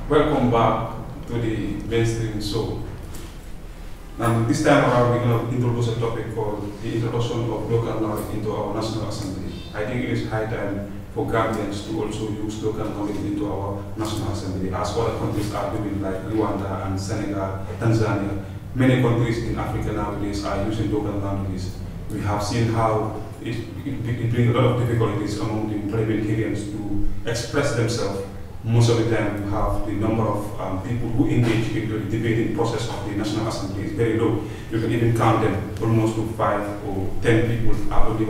Welcome back to the mainstream show. And this time around, we're going to introduce a topic called the introduction of local knowledge into our National Assembly. I think it is high time for Gambians to also use local knowledge into our National Assembly, as other countries are doing, like Rwanda and Senegal, Tanzania. Many countries in Africa nowadays are using local languages. We have seen how it brings a lot of difficulties among the parliamentarians to express themselves. Most of the time, we have the number of people who engage in the debating process of the National Assembly is very low. You can even count them almost to 5 or 10 people are only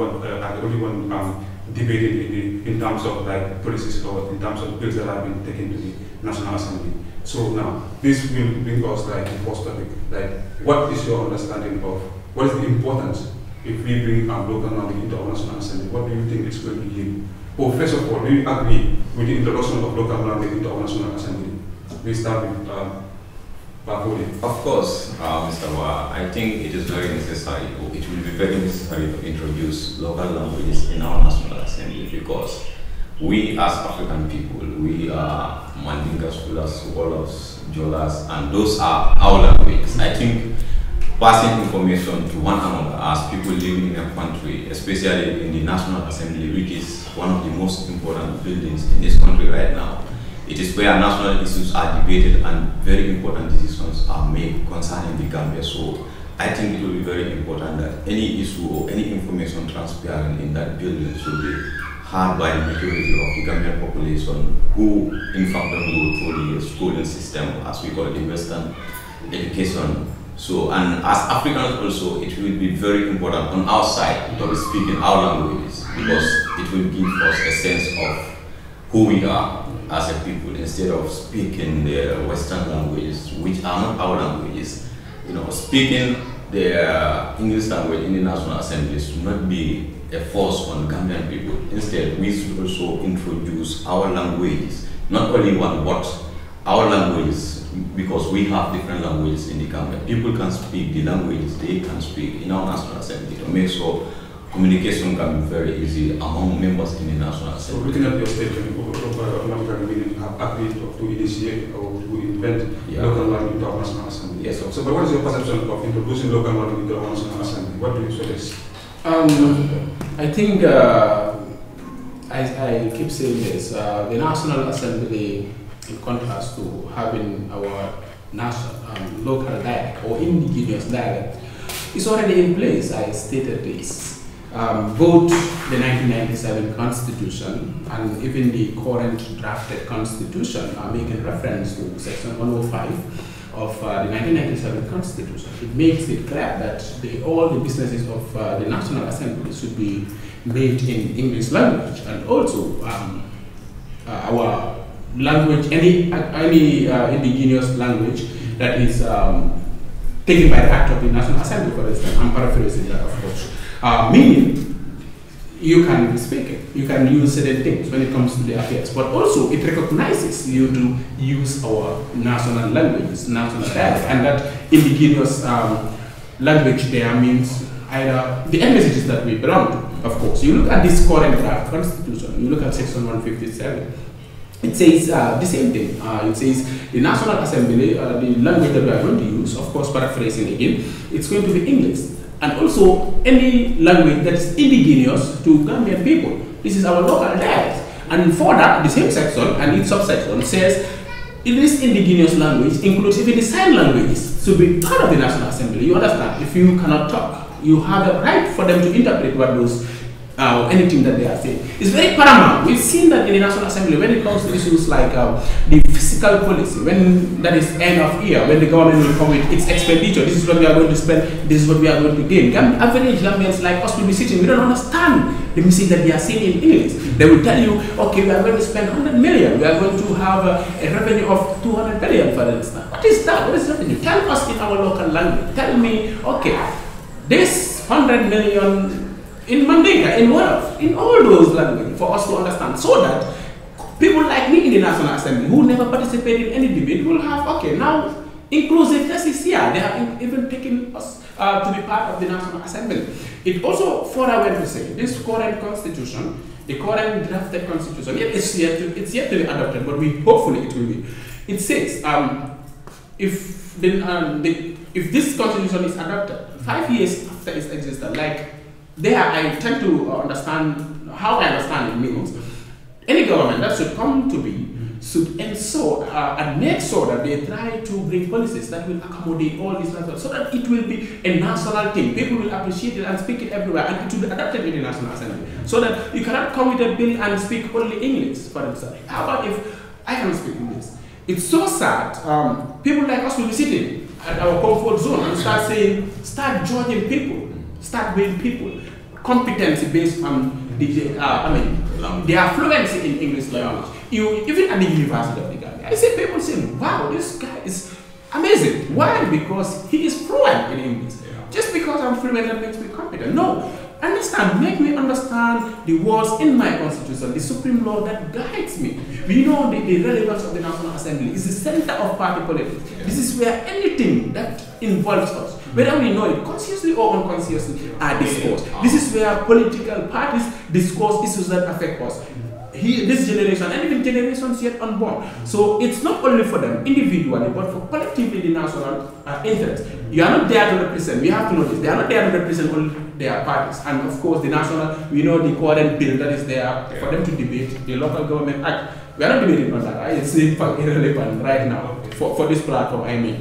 one debating in terms of like policies or in terms of bills that have been taken to the National Assembly. So now, this will bring us like the first topic. Like, what is your understanding of what is the importance if we bring local knowledge into our National Assembly? What do you think it's going to yield? Oh, first of all, do you agree with the introduction of local language into our National Assembly? We start with Bakode. Of course, Mr. Wa, I think it is very necessary, or it will be very necessary to introduce local languages in our National Assembly, because we as African people, we are Mandingas, Fulas, Wolofs, Jolas, and those are our languages. I think passing information to one another as people living in a country, especially in the National Assembly, which is one of the most important buildings in this country right now. It is where national issues are debated and very important decisions are made concerning the Gambia. So I think it will be very important that any issue or any information transpiring in that building should be heard by the majority of the Gambian population, who in fact don't go through the schooling system, as we call it, the Western education. So, and as Africans also, it will be very important on our side to be speaking our languages, because it will give us a sense of who we are as a people, instead of speaking the Western languages, which are not our languages. You know, speaking the English language in the National Assembly should not be a force on Gambian people. Instead, we should also introduce our languages, not only one, but our languages, because we have different languages in the Gambia. People can speak the languages they can speak in our National Assembly to make sure communication can be very easy among members in the National Assembly. So looking at your statement, automatically meaning you have agreed to initiate or to invent local language into our National Assembly. Yes. So, but what is your perception of introducing local language into our National Assembly? What do you suggest? I think I keep saying this. The National Assembly, in contrast to having our national, local dialect or indigenous dialect, is already in place. I stated this. Both the 1997 Constitution and even the current drafted Constitution are making reference to Section 105 of the 1997 Constitution. It makes it clear that all the businesses of the National Assembly should be made in English language, and also our language, any indigenous language that is taken by the act of the National Assembly, for instance. I'm paraphrasing that, of course. Meaning, you can speak it, you can use certain things when it comes to the affairs, but also it recognizes you to use our national languages, national dialect, and that indigenous language there means either the messages that we belong to, of course. You look at this current draft constitution, you look at section 157, it says the same thing. It says the National Assembly, the language that we are going to use, of course paraphrasing again, it's going to be English. And also any language that is indigenous to Gambian people. This is our local dialect. And for that, the same section and its subsection says this indigenous language includes even the sign languages to be part of the National Assembly. You understand? If you cannot talk, you have the right for them to interpret what those anything that they are saying. It's very paramount. We've seen that in the National Assembly when it comes to issues like the fiscal policy, when that is end of year, when the government will come with its expenditure, this is what we are going to spend, this is what we are going to gain. Average Gambians like us will be sitting, we don't understand the message that they are saying in English. They will tell you, okay, we are going to spend 100 million, we are going to have a revenue of 200 billion, for instance. What is that? What is revenue? Tell us in our local language. Tell me, okay, this 100 million in Mandinka, in Wolof, in all those languages for us to understand, so that people like me in the National Assembly who never participated in any debate will have, okay, now inclusiveness is here. They have even taken us to be part of the National Assembly. It also further went to say this current constitution, the current drafted constitution, it's yet to be adopted, but hopefully it will be. It says if if this constitution is adopted 5 years after its existence, like there, I tend to understand how I understand it means any government that should come to be should ensure and make sure that they try to bring policies that will accommodate all these national, so that it will be a national thing. People will appreciate it and speak it everywhere, and it will be adopted in the National Assembly. So that you cannot come with a bill and speak only English, for instance. How about if I can speak English? It's so sad. People like us will be sitting at our comfort zone and start judging people, start weighing people, competency based on their fluency in English language. Even at the University of the Gambia, I see people saying, wow, this guy is amazing. Why? Because he is fluent in English. Just because I'm fluent, that makes me competent. No. Understand, make me understand the words in my constitution, the supreme law that guides me. We know the relevance of the National Assembly is the center of party politics. This is where anything that involves us, whether we know it consciously or unconsciously, are discussed. This is where political parties discuss issues that affect us. This generation and even generations yet unborn. So it's not only for them individually, but for collectively the national interest. You are not there to represent, we have to know this, they are not there to represent only their parties. And of course the national, we know the current bill that is there for them to debate, the Local Government Act. We are not debating on that, it's in fact irrelevant right now for this platform, I mean.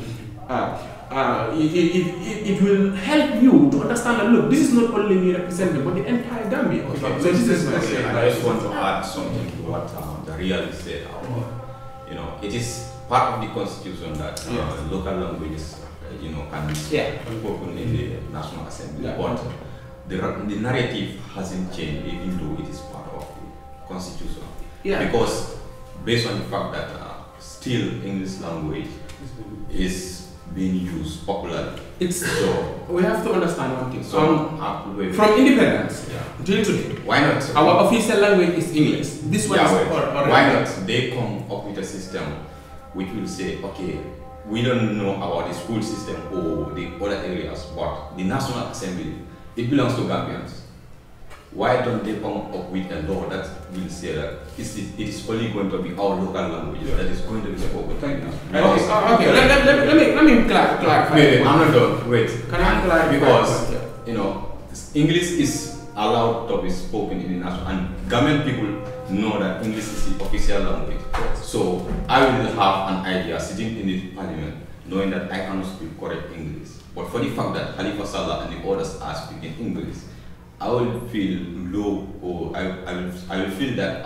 It will help you to understand that, look, this is not only me representing, but the entire Gambia. Okay. So this is my I just want to add something to what the realist said. You know, it is part of the constitution that local languages, can be spoken in the National Assembly. But the narrative hasn't changed, even though it is part of the constitution. Because based on the fact that still English language is being used popularly. So we have to understand one thing. So from independence till today, why not? Our official language is English. This one is why not? They come up with a system which will say, okay, we don't know about the school system or the other areas, but the National Assembly, it belongs to Gambians. Why don't they come up with a law that will say that it is only going to be our local language that is going to be spoken? Thank you. Okay, let me clarify. Wait, I'm not done. Wait. Can I clarify? Because, English is allowed to be spoken in the national, and Gambian people know that English is the official language. So I will have an idea sitting in the parliament knowing that I cannot speak correct English. But for the fact that Khalifa Sallah and the others are speaking English, I will feel low, or I will feel that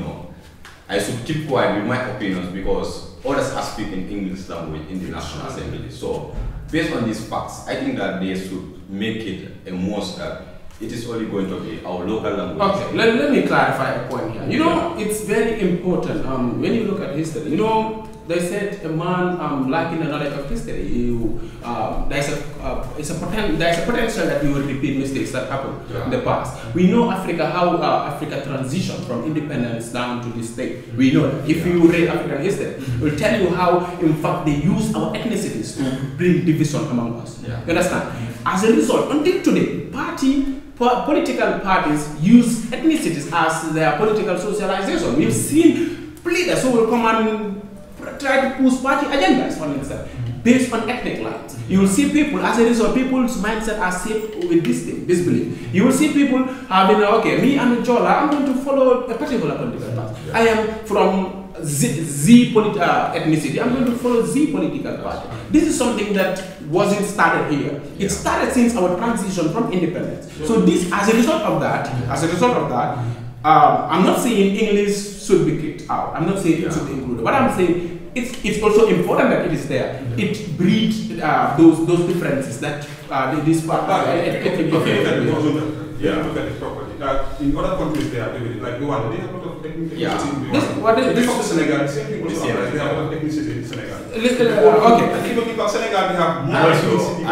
I should keep quiet with my opinions because others are speaking English language in the National Assembly. So based on these facts, I think that they should make it a must that it is only going to be our local language. Okay, let me clarify a point here. It's very important when you look at history. They said a man lacking the knowledge of history, there's a potential that you will repeat mistakes that happened in the past. We know Africa, how Africa transitioned from independence down to this state. We know that. If you read African history, it will tell you how, in fact, they use our ethnicities to bring division among us. You understand? As a result, until today, political parties use ethnicities as their political socialization. We've seen leaders who will come and try to push party agendas, for instance, based on ethnic lines. You will see people, as a result, people's mindset are shaped with this belief. You will see people having, okay, me, I'm a Jola, I'm going to follow a particular political party. I am from Z ethnicity, I'm going to follow Z political party. This is something that wasn't started here. It started since our transition from independence. So this, as a result of that, I'm not saying English should be kicked out. I'm not saying it should be included. But I'm saying it's also important that it is there. It breeds those differences that this part. Look at it properly. In other countries, they are doing it. Like Rwanda, they have a lot of ethnicity. This is Senegal. The same people they have a lot of ethnicity in Senegal. Okay. And even in Senegal, they have more ethnicity.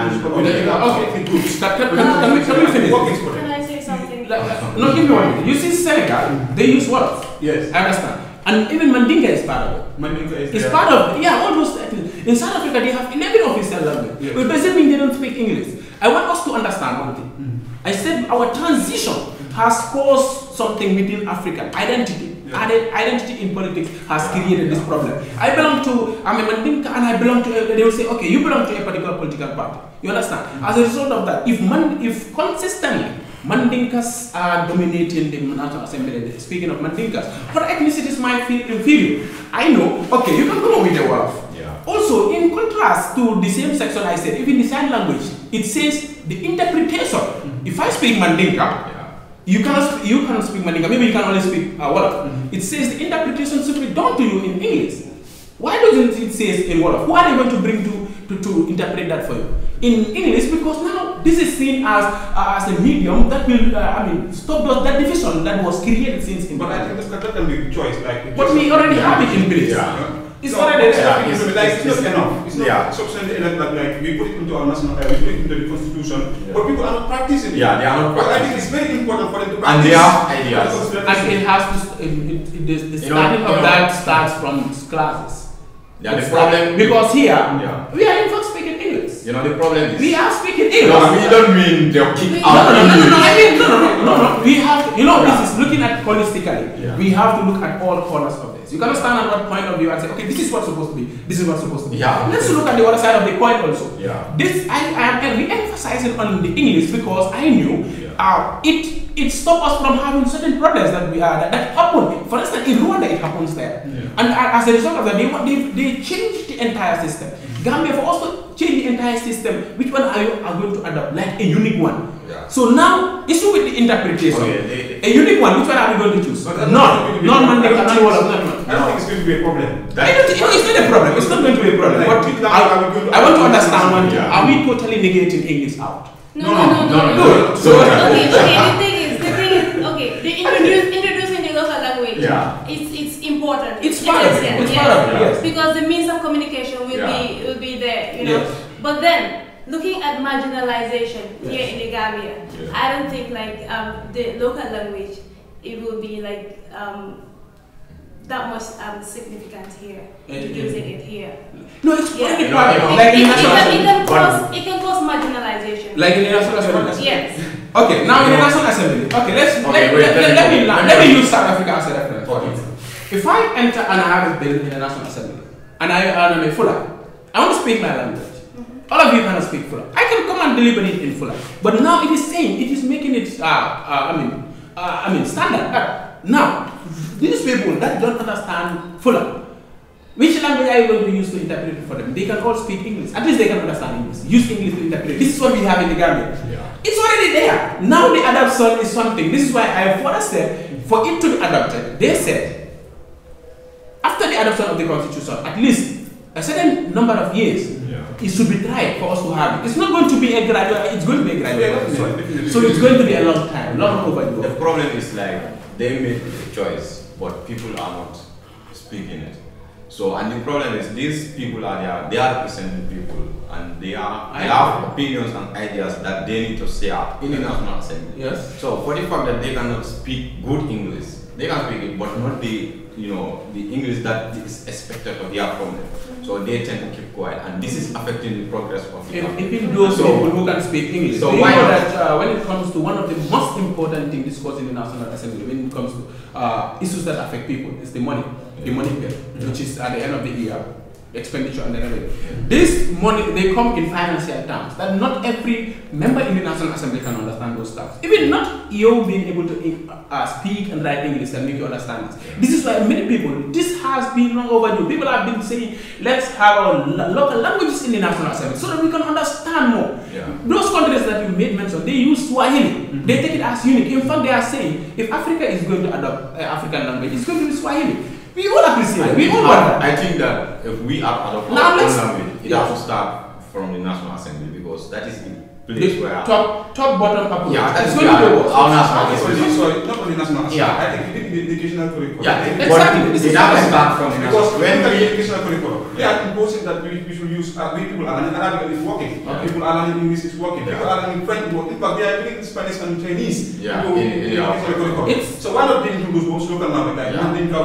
Can we finish? Can I say something? No, give me 1 minute. You see Senegal, they use words. Yes. I understand. And even Mandinka is part of it. Mandinka is It's part of it. Yeah, all those ethnic. In South Africa, they have 11 official languages. But it doesn't mean they don't speak English. I want us to understand one thing. I said our transition has caused something within African identity. Identity in politics has created this problem. I belong to, I'm a Mandinka, and I belong to, they will say, okay, you belong to a particular political party. You understand? As a result of that, if consistently Mandinkas are dominating the National Assembly, speaking of Mandinkas, but ethnicities might feel inferior. I know, okay, you can come up with the Wolof. Also, in contrast to the same section I said, even the sign language, it says the interpretation. If I speak Mandinka, you cannot speak Mandinka, maybe you can only speak Wolof. It says the interpretation should be done to you in English. Why doesn't it say in Wolof? Who are they going to bring to interpret that for you? In English, because now this is seen as a medium that will, stop that division that was created since in. But I think that can be choice. But we already have it in place. It's already there. It's not enough. It's not sufficiently enough that we put it into our national, we put it into the constitution, but people are not practicing it. Yeah, they are not practicing. But I think it's very important for them to practice. And they have ideas. And it has to, the starting of that starts from classes. Yeah, the problem, because here, we are in fact speaking English. You know, the problem is, we are speaking English. No, we don't mean they'll kick out. No. We have, this is looking at holistically. Yeah. We have to look at all corners of this. You cannot stand at one point of view and say, okay, this is what's supposed to be. This is what's supposed to be. Yeah. Let's look at the other side of the coin also. Yeah. This, I am re-emphasizing on the English because I knew it stopped us from having certain problems that that happen. For instance, in Rwanda, it happens there. And as a result of that, they changed the entire system. Gambia for also change the entire system. Which one are you going to adopt? Like a unique one. So now, issue with the interpretation. A unique one, which one are we going to choose? None. Non-Mandinka, none-Wolof, none. I don't think it's going to be a problem. It's not a problem. It's not going to be a problem. But I want to understand one thing. Are we totally negating English out? No. So the thing is, introducing the local language. It's important. It's part of it. Yes. Because the means of communication will be there, Yes. But then, looking at marginalization here in the Gambia, I don't think the local language, it will be that much significant here, introducing it here. No, it's it can cause marginalization. Like in the National Assembly? Yes. Okay, now in the National Assembly. Okay, let me use South Africa as a reference. If I enter and I have a bill in the National Assembly, and I'm a Fula, I want to speak my language. All of you cannot speak Fula. I can come and deliver it in Fula. But now it is saying, it is making it, standard. Now, these people that don't understand Fula, which language are you going to use to interpret it for them? They can all speak English. At least they can understand English. Use English to interpret. This is what we have in the Gambia. It's already there. Now the adoption is something. This is why I further said, for it to be adopted, they said, after the adoption of the constitution, at least a certain number of years, it should be tried for us to have it. It's not going to be a gradual, it's going to be a gradual. So it's going to be a long time, long overdue. The problem is they made the choice, but people are not speaking it. So, and the problem is these people are there, they are representing people, and they have opinions and ideas that they need to share in the National Assembly. Yes. So, for the fact that they cannot speak good English, they can speak it, but not the English that is expected to hear from them. So they tend to keep quiet, and this is affecting the progress of the country. Even those people who can speak English. So why know that when it comes to one of the most important things discussed in the National Assembly, when it comes to issues that affect people, is the money bill, which is at the end of the year, expenditure and the revenue. This money, they come in financial terms that not every member in the National Assembly can understand those terms. Even not you being able to speak and write English and make you understand this. This is why many people, this has been long overdue. People have been saying, let's have our local languages in the National Assembly so that we can understand more. Those countries that you made mention, they use Swahili. They take it as unique. In fact, they are saying, if Africa is going to adopt African language, it's going to be Swahili. We all appreciate it. We all want that. I think that if we are adopting our own language, it has to start from the National Assembly, because that is the place where top bottom approach. That's going to be our National Assembly. So not only National Assembly. I think we did the educational curriculum. Exactly. It has to start from the National Because when Assembly. the educational curriculum, they are imposing that we should use, people are learning Arabic, it's working. People are learning English, it's working. People are learning French, it's working. In fact, they are learning Spanish and Chinese. So why not introduce those local language?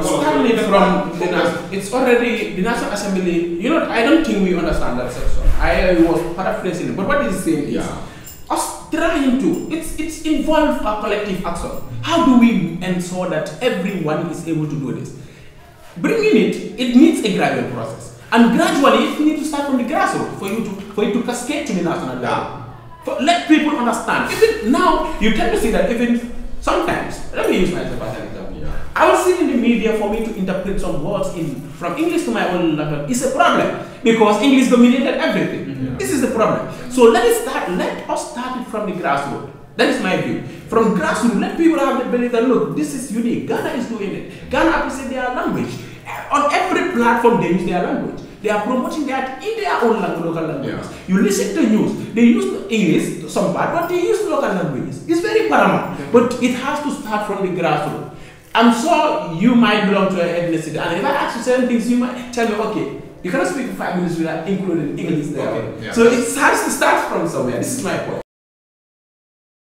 It's already the National Assembly. I don't think we understand that section. I was paraphrasing it, but what is saying is us trying to. It's involved a collective action. How do we ensure that everyone is able to do this? Bringing it needs a gradual process. And gradually, it needs to start from the grassroots for it to cascade to the national level. Let people understand. Even now, you tend to see that even sometimes, let me use myself as an example. Yeah. I was seeing in the media for me to interpret some words from English to my own language. It's a problem because English dominated everything. Yeah. This is the problem. So let us start it from the grassroots. That is my view. From grassroots, let people have the belief that look, this is unique. Ghana is doing it. Ghana appreciates their language. On every platform, they use their language. They are promoting that in their own local languages. Yeah. You listen to news, they use English, some part, but they use local languages. It's very paramount. Yeah. But it has to start from the grassroots. I'm sure you might belong to an ethnicity, and if I ask you certain things, you might tell me, okay, you cannot speak for 5 minutes without including English there. Okay. Yeah. So it has to start from somewhere. This is my point.